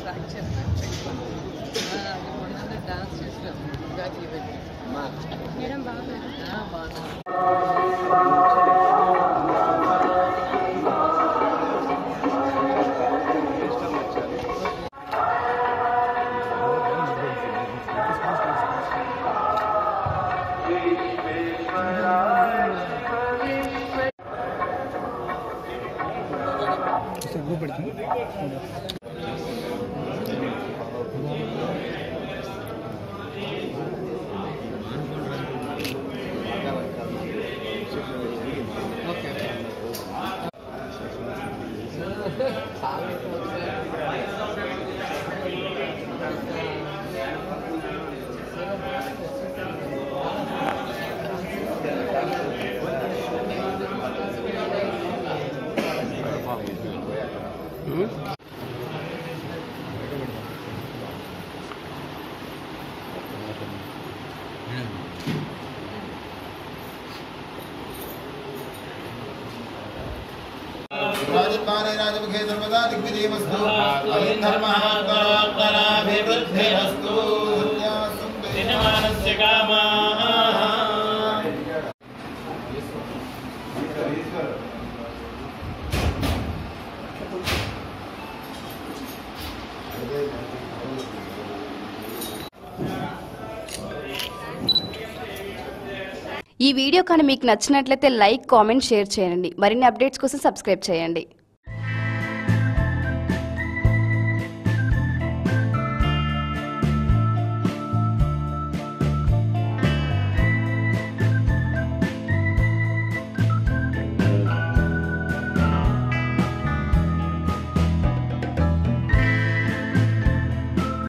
Fracture అది మొన్న dance చేసినాం ఉగాది ఈవెంట్ మేడం బాగున్నారు राजपाले राजमुखे सर्वदा दिग्विजयमस्तु धर्मः कलाभिवृद्धिरस्तु दिनमानस्य कामाः ఈ వీడియో కానీ మీకు నచ్చినట్లయితే లైక్ కామెంట్ షేర్ చేయండి. మరిన్ని అప్డేట్స్ కోసం సబ్స్క్రైబ్ చేయండి.